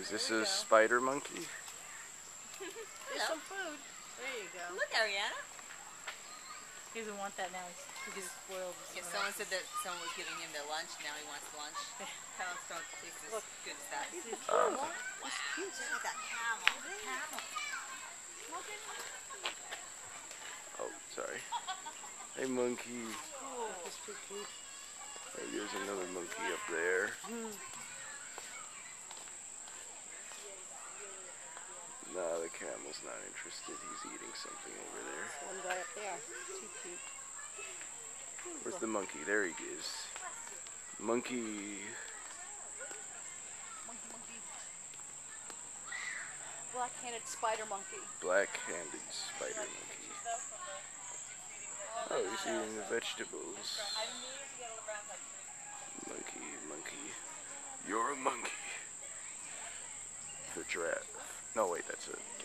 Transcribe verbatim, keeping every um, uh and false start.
Is this a spider monkey? There's some food. There you go. Look, Ariana. He doesn't want that now. He's, he's spoiled. If someone said that someone was giving him their lunch, now he wants lunch. Cows don't taste as Look. good as that. He's cute. Uh, He's cute. Look at that camel. Camel. oh, sorry. Hey, monkey. Oh, he's too cute. Maybe there's another monkey up there. Mm. Nah, the camel's not interested. He's eating something over there. One guy up there. Too cute. Where's the monkey? There he is. Monkey. Monkey, monkey. Black-handed spider monkey. Black-handed spider monkey. Oh, he's eating the vegetables. Monkey, monkey. You're a monkey. The giraffe. No, wait, that's a